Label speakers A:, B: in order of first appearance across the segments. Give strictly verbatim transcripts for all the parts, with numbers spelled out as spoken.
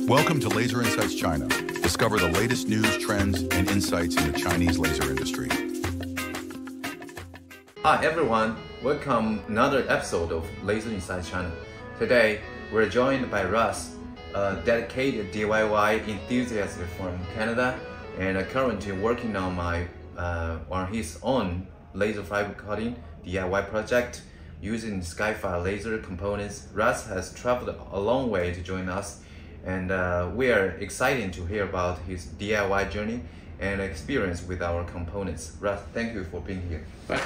A: Welcome to Laser Insights China. Discover the latest news, trends, and insights in the Chinese laser industry.
B: Hi everyone, welcome to another episode of Laser Insights China. Today, we're joined by Russ, a dedicated D I Y enthusiast from Canada, and currently working on my uh, on his own laser fiber cutting D I Y project using Skyfire laser components. Russ has traveled a long way to join us, and uh, we are excited to hear about his D I Y journey and experience with our components. Russ, thank you for being here.
C: Right.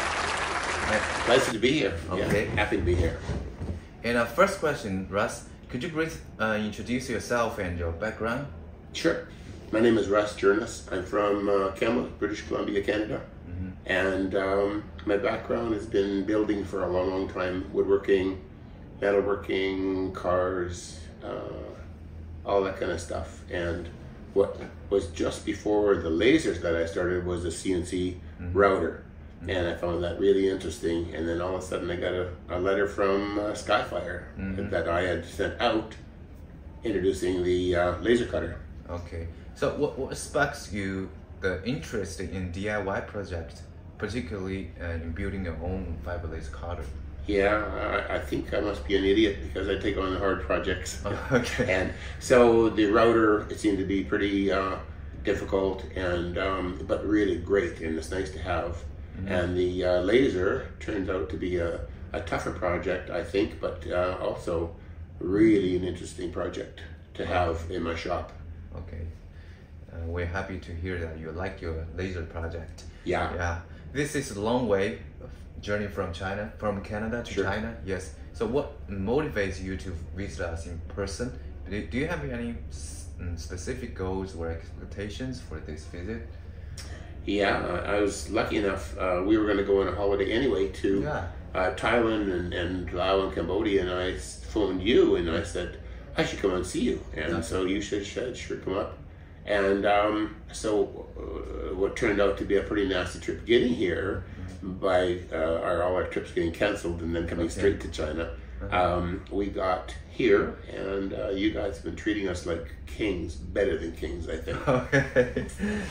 C: Pleasure to be here.
B: Okay.
C: Yeah, happy to be here.
B: And our first question, Russ, could you please uh, introduce yourself and your background?
C: Sure. My name is Russ Gjernes. I'm from uh, Kamloops, British Columbia, Canada. Mm-hmm. And um, my background has been building for a long, long time. Woodworking, metalworking, cars, uh, all that kind of stuff. And what was just before the lasers that I started was a C N C mm-hmm. router. Mm-hmm. And I found that really interesting. And then all of a sudden I got a, a letter from uh, Skyfire mm-hmm. that I had sent out introducing the uh, laser cutter.
B: Okay. So what, what sparks you the interest in D I Y project, particularly uh, in building your own fiber laser cutter?
C: Yeah, I, I think I must be an idiot because I take on hard projects.
B: Oh, okay.
C: And so the router, it seemed to be pretty uh, difficult, and um, but really great, and it's nice to have. Mm-hmm. And the uh, laser turns out to be a, a tougher project, I think, but uh, also really an interesting project to have in my shop.
B: Okay. Uh, we're happy to hear that you like your laser project.
C: Yeah.
B: Yeah. This is a long way of journey from China, from Canada to
C: sure.
B: China. Yes. So what motivates you to visit us in person? Do, do you have any specific goals or expectations for this visit?
C: Yeah, I was lucky enough. Uh, we were going to go on a holiday anyway to
B: yeah.
C: uh, Thailand and, and Laos and Cambodia, and I phoned you and I said, I should come and see you. And okay. so you should, should sure come up. And um, so uh, what turned out to be a pretty nasty trip getting here mm-hmm. by uh, our, all our trips getting canceled and then coming okay. straight to China. Uh-huh. Um, we got here, and uh, you guys have been treating us like kings, better than kings, I think.
B: Okay.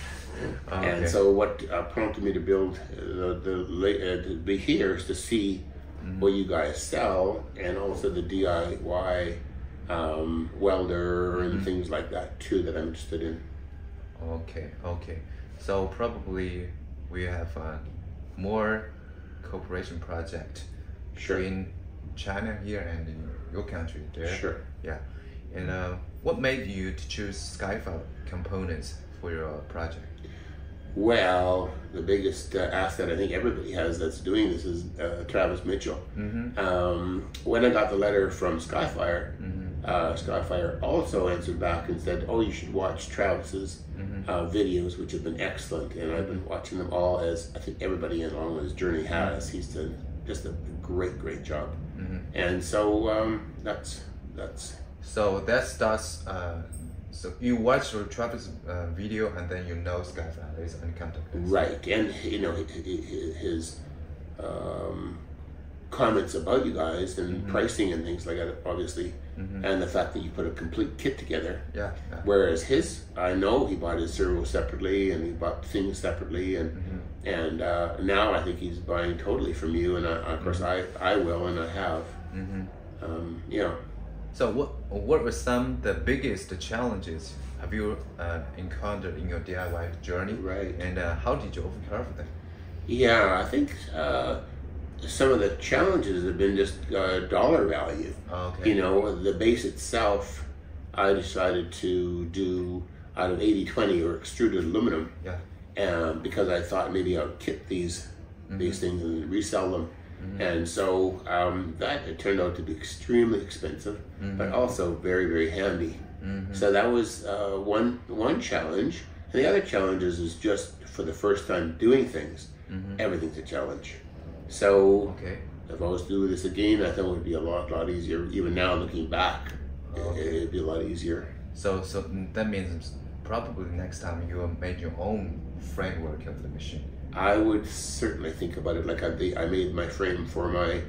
C: And
B: okay.
C: so what uh, prompted me to build uh, the, the uh, to be here is to see mm-hmm. what you guys sell, and also the D I Y um, welder mm-hmm. and things like that too that I'm interested in.
B: Okay, okay. So probably we have uh, more cooperation project
C: sure.
B: in China here and in your country there.
C: Sure.
B: Yeah. And uh, what made you to choose Skyfire components for your project?
C: Well, the biggest uh, asset I think everybody has that's doing this is uh, Travis Mitchell. Mm-hmm. um, when I got the letter from Skyfire, mm-hmm. uh, Skyfire also answered back and said, oh, you should watch Travis's mm-hmm. uh, videos, which have been excellent, and I've been watching them all, as I think everybody along his journey has. He's done just a great, great job. Mm-hmm. And so um, that's, that's...
B: So that starts... Uh, So you watch your Travis uh, video and then you know Skyfire is uncontacted.
C: Right, and you know his, his um, comments about you guys and mm-hmm. pricing and things like that, obviously, mm-hmm. and the fact that you put a complete kit together.
B: Yeah, yeah.
C: Whereas his, I know he bought his servo separately and he bought things separately, and mm-hmm. and uh, now I think he's buying totally from you, and I, of course mm-hmm. I I will and I have. Mm-hmm. Um, you know.
B: So what what were some of the biggest challenges have you uh, encountered in your D I Y journey?
C: Right.
B: And uh, how did you overcome them?
C: Yeah, I think uh, some of the challenges have been just uh, dollar value.
B: Okay.
C: You know, the base itself, I decided to do out of eighty twenty or extruded aluminum. Yeah. Um, because I thought maybe I would kit these mm-hmm. these things and resell them. Mm-hmm. And so um, that it turned out to be extremely expensive, mm-hmm. but also very, very handy. Mm-hmm. So that was uh, one one challenge. And the other challenge is, is just for the first time doing things, mm-hmm. everything's a challenge. So
B: okay.
C: if I was to do this again, I thought it would be a lot, lot easier. Even now, looking back, okay. it, it'd be a lot easier.
B: So, so that means probably next time you will make your own framework of the machine.
C: I would certainly think about it. Like I, I made my frame for my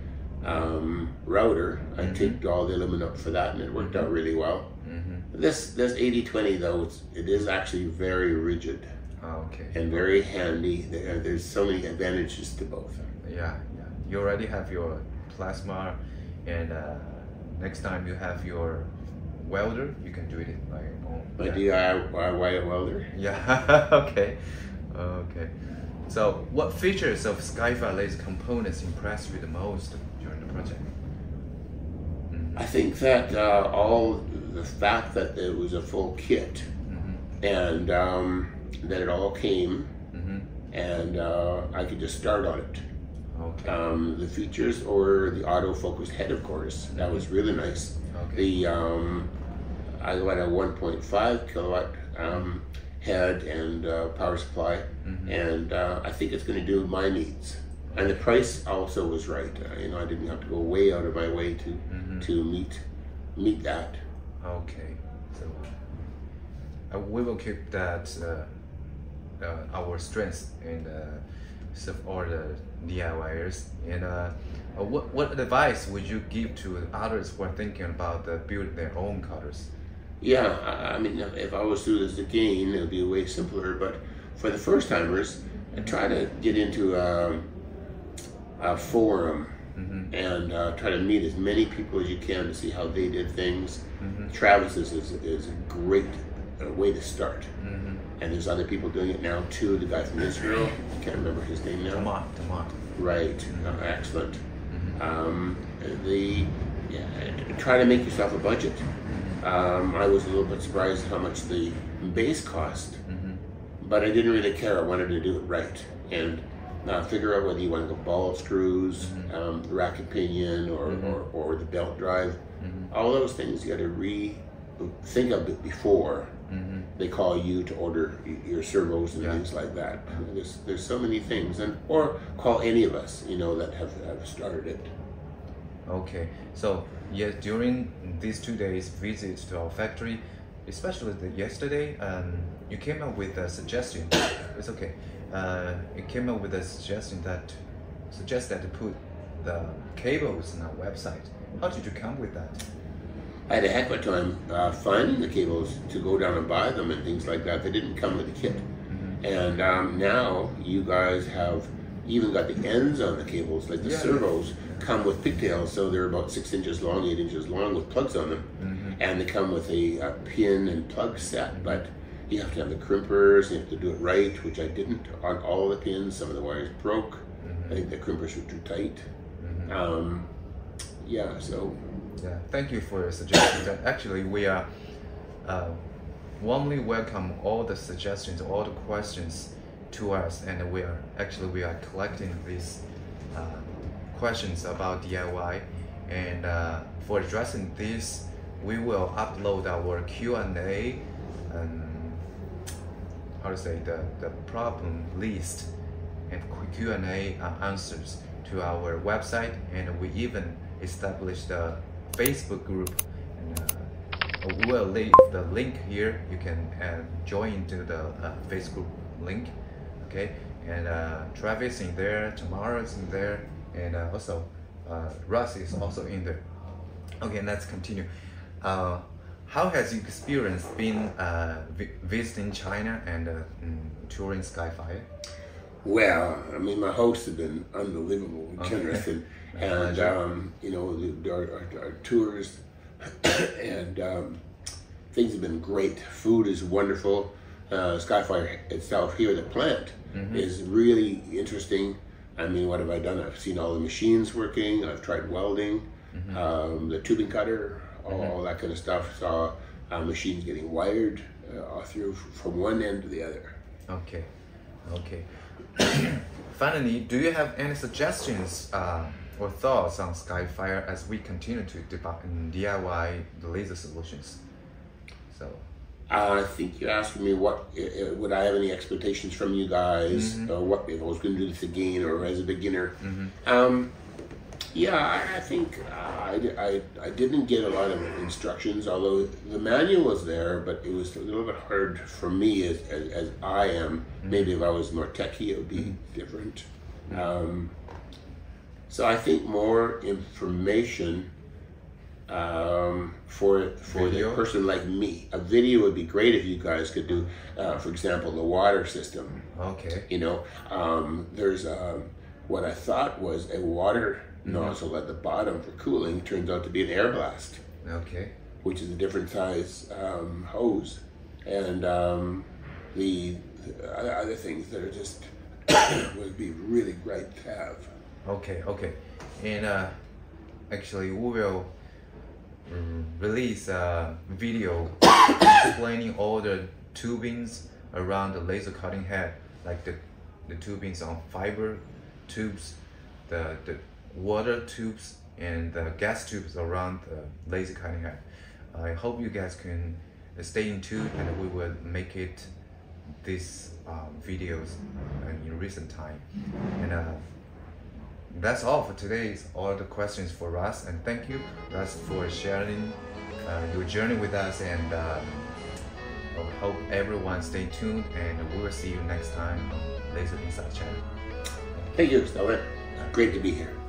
C: um, router. I
B: Mm-hmm.
C: taped all the aluminum up for that, and it worked out really well.
B: Mm-hmm.
C: This this eighty twenty though, it's, it is actually very rigid
B: Okay.
C: and very handy. There, there's so many advantages to both.
B: Yeah, yeah. You already have your plasma, and uh, next time you have your welder, you can do it by your own.
C: My
B: yeah.
C: D I Y welder.
B: Yeah. Okay. Okay. So, what features of Skyfire laser components impressed you the most during the project? Mm-hmm.
C: I think that uh, all the fact that it was a full kit,
B: Mm-hmm.
C: and um, that it all came,
B: Mm-hmm.
C: and uh, I could just start on it.
B: Okay.
C: Um, the features, or the autofocus head, of course, that was really nice.
B: Okay.
C: The um, I got a one point five kilowatt um, head and uh, power supply,
B: Mm-hmm.
C: and uh, I think it's going to do my needs. And the price also was right. Uh, you know, I didn't have to go way out of my way to
B: Mm-hmm.
C: to meet meet that.
B: Okay. So, uh, we will keep that uh, uh, our strengths and uh, serve all the DIYers. And uh, uh, what what advice would you give to others who are thinking about uh, building their own cutters?
C: Yeah, I I mean, if I was to do this again, it would be way simpler. But for the first timers, I try to get into a, a forum
B: Mm-hmm.
C: and uh, try to meet as many people as you can to see how they did things.
B: Mm-hmm.
C: Travis is, is, is a great uh, way to start.
B: Mm-hmm.
C: And there's other people doing it now too. The guy from Israel, I can't remember his name now.
B: Tamar, Tamar.
C: Right, uh, excellent.
B: Mm-hmm.
C: Um, the yeah, try to make yourself a budget. Um, I was a little bit surprised how much the base cost,
B: Mm-hmm.
C: but I didn't really care. I wanted to do it right and uh, figure out whether you want to go ball screws,
B: Mm-hmm.
C: um, the racket pinion, or,
B: Mhm.
C: or, or the belt drive.
B: Mm-hmm.
C: All those things you got to re think of it before
B: Mm-hmm.
C: they call you to order y- your servos and
B: Yeah.
C: things like that. There's there's so many things, and or call any of us, you know, that have, have started it.
B: Okay, so yes, during these two days visit to our factory, especially the yesterday, um, you came up with a suggestion. It's okay. Uh, you came up with a suggestion that suggests that to put the cables on our website. How did you come with that?
C: I had a heck of a time uh, finding the cables to go down and buy them and things like that. They didn't come with the kit.
B: Mm-hmm.
C: And um, now you guys have even got the ends on the cables, like the
B: Yeah.
C: servos come with pigtails, so they're about six inches long, eight inches long with plugs on them.
B: Mm-hmm.
C: And they come with a, a pin and plug set, but you have to have the crimpers, you have to do it right, which I didn't on all the pins. Some of the wires broke.
B: Mm-hmm.
C: I think the crimpers were too tight.
B: Mm-hmm.
C: Um, yeah, so
B: Yeah, thank you for your suggestions. And actually, we are uh, warmly welcome all the suggestions, all the questions to us, and we are actually we are collecting these uh, questions about D I Y, and uh, for addressing this, we will upload our Q and A, and how to say the the problem list and Q and A uh, answers to our website, and we even established a Facebook group, and uh, we will leave the link here. You can uh, join to the uh, Facebook link, okay? And uh, Travis in there, Tamara is in there, and uh, also uh, Russ is also in there. Okay, let's continue. Uh, how has your experience been uh, vi visiting China and uh, mm, touring Skyfire?
C: well, I mean, my hosts have been unbelievable,
B: Okay.
C: generous, and,
B: My
C: and
B: pleasure.
C: um, you know, the, our, our, our tours and um, things have been great. Food is wonderful. Uh, Skyfire itself here, the plant,
B: Mhm.
C: is really interesting. I mean, what have I done? I've seen all the machines working. I've tried welding,
B: Mhm.
C: um, the tubing cutter, all,
B: Mhm.
C: all that kind of stuff. Saw uh, machines getting wired uh, all through from one end to the other.
B: Okay, okay. Finally, do you have any suggestions uh, or thoughts on Skyfire as we continue to develop and D I Y the laser solutions? So,
C: Uh, I think you're asking me what uh, uh, would I have any expectations from you guys,
B: Mhm.
C: or what if I was going to do this again, or as a beginner.
B: Mhm.
C: Um, yeah, I, I think uh, I, di- I I didn't get a lot of instructions, although the manual was there, but it was a little bit hard for me as as, as I am. Maybe if I was more techie, it would be different. Um, So I think more information um, for for
B: Video?
C: the person like me. A video would be great if you guys could do, uh, for example, the water system.
B: Okay.
C: You know, um, there's um, what I thought was a water
B: Mm-hmm.
C: nozzle at the bottom for cooling. Turns out to be an air blast,
B: Okay.
C: which is a different size um, hose, and um, the, the other things that are just would be really great to have.
B: Okay, okay. And uh, actually, we will mm, release a video explaining all the tubings around the laser cutting head, like the, the tubings on fiber tubes, the, the water tubes, and the gas tubes around the laser cutting head. I hope you guys can stay in tune, and we will make it these um, videos uh, in recent time. And uh, that's all for today's all the questions for Russ, and thank you, Russ, for sharing uh, your journey with us. And uh, I hope everyone stay tuned, and we will see you next time on Laser Insight channel.
C: Thank you, Stellar. Great to be here.